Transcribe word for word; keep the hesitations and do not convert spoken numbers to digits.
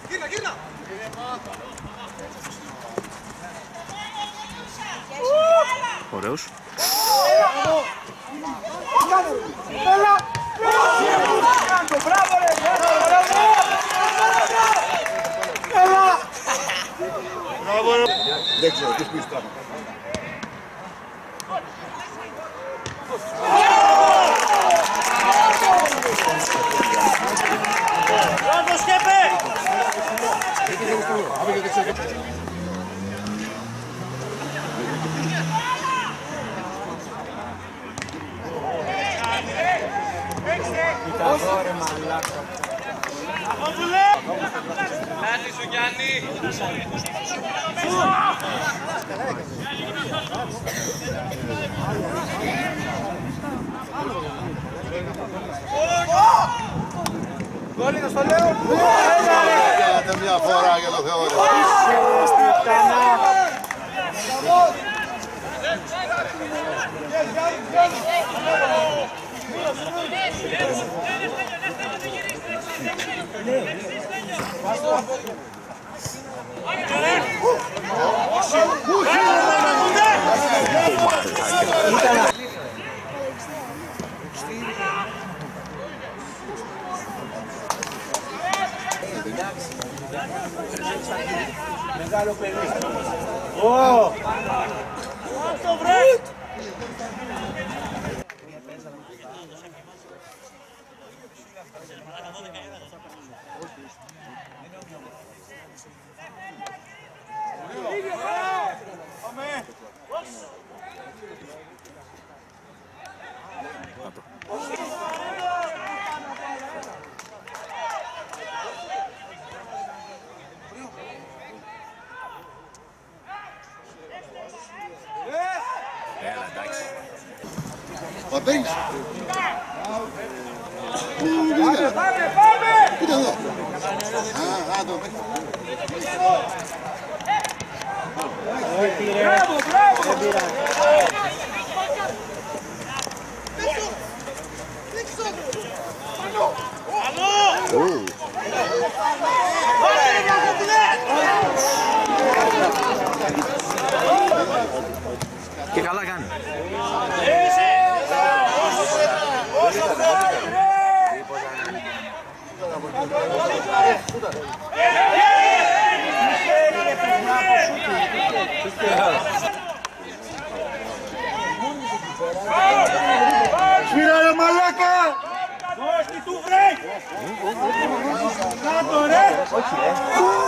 Γύρνα, γύρνα! Ωραίος. Έλα! Μπράβο ρε! Έλα! Μπράβο ρε! Δεν ξέρω, τι σπίσεις τώρα. Μπράβο Σκέπε! Ωραία μαλάκα. Λάτι σου Γιάννη! Γκόλ, στο λέω! Κάνετε μια φορά για το Θεό. Μεγάλο παιδί. Ω! Το βρε! Έλα, εντάξει. Πατρίνς. Πάμε, πάμε! Κοίτα εδώ. Α, α, το παίξω. Μπράβο, μπράβο! Και καλά κάνει. Σφύρα ρε μαλάκα! Δώσ' τι του βρε! Κάτω ρε!